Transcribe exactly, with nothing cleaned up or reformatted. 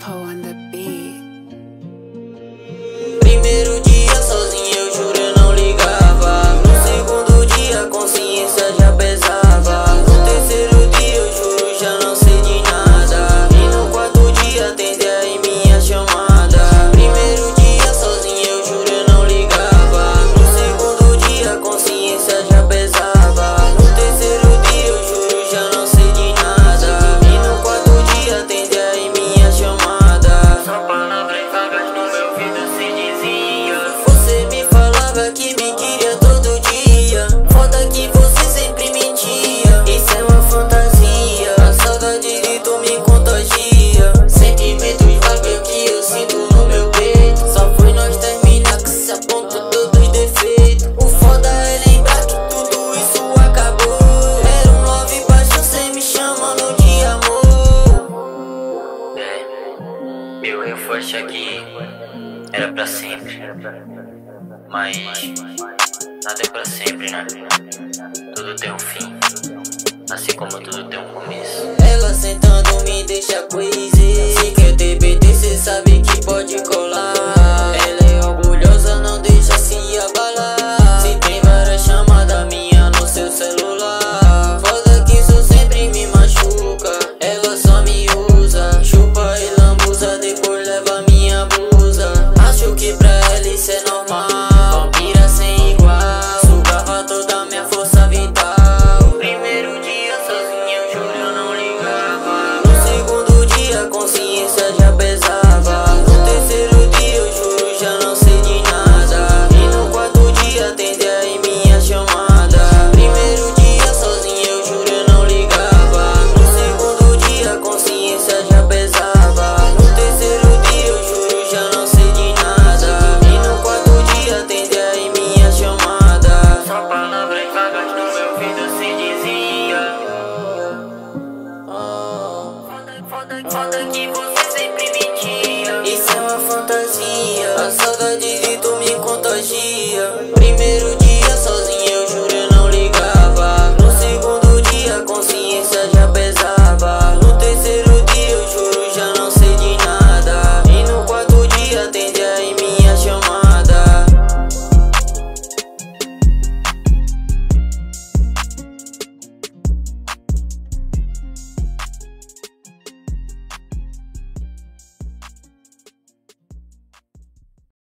Poe on the beat. Primeiro dia sozinho, eu juro eu não ligava. No segundo dia a consciência já pesava. No terceiro dia eu juro já não sei de nada. E no quarto dia atende aí minha chamada. Primeiro dia sozinho, eu juro eu não ligava. No segundo dia a consciência já pesava. No terceiro dia eu juro já não sei de nada. E no quarto dia atende aí minha chamada. Só palavras vagas no meu ouvido se dizia. Você me falava que me queria todo dia. Foda que você sempre mentia. Isso é uma fantasia. A saudade de tu me contagia. Sentimentos vagos que eu sinto no meu peito. Só foi nós terminar que se aponta todos os defeitos. O foda é lembrar que tudo isso acabou. Era um love baixo, cê me chamando de amor. É, meu reforço aqui era pra sempre. Mas nada é pra sempre, né? Tudo tem um fim, assim como tudo tem um começo. Ela sentando me deixa crazy. Se quer T B T, cê sabe que pode colar. Ela